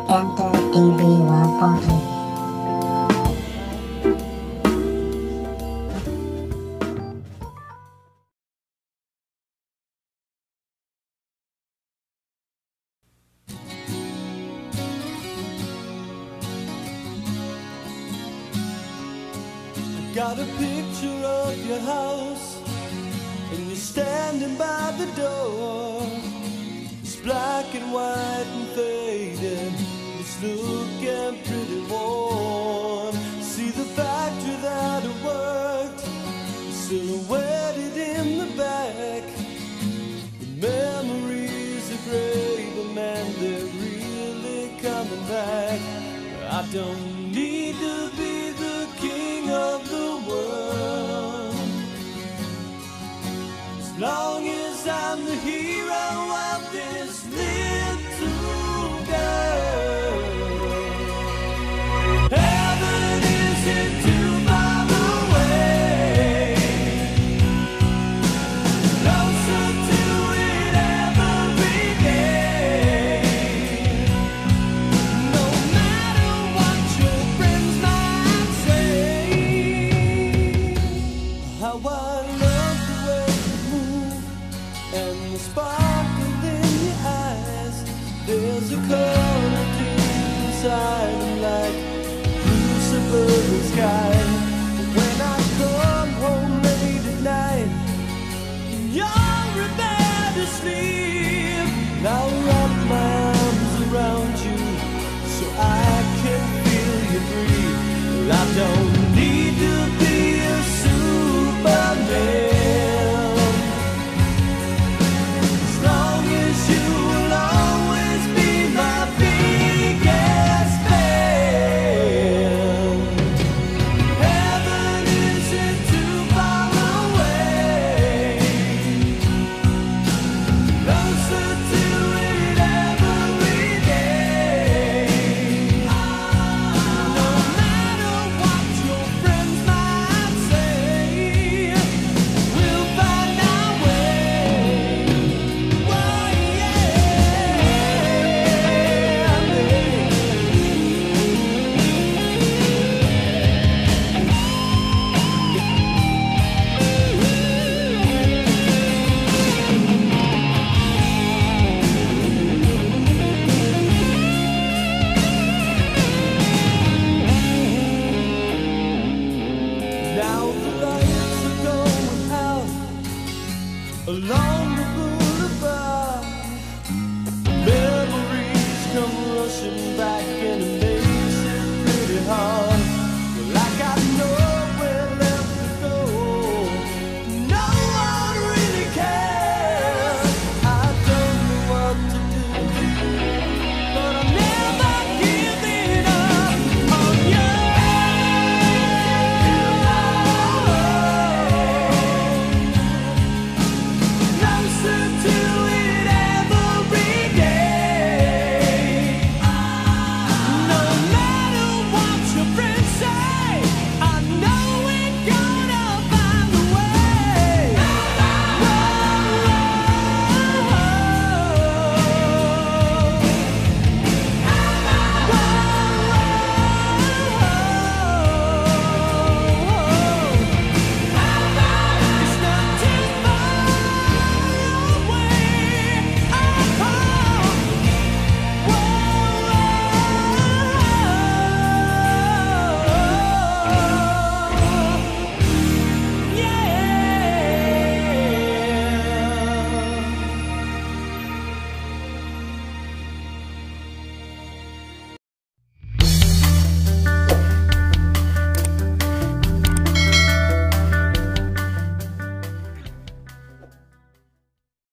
Enter TV World Portal. Got a picture of your house, and you're standing by the door. It's black and white and faded, it's looking pretty worn. See the factory that I worked, silhouetted in the back. The memories are great, but man, they're really coming back. I don't need to be the king of the world, as long as I'm the hero of this little girl. Heaven isn't too far away, closer to it every day. No matter what your friends might say, how I love the way you move and the sparkle in your eyes. There's a color inside them like blue suburban skies.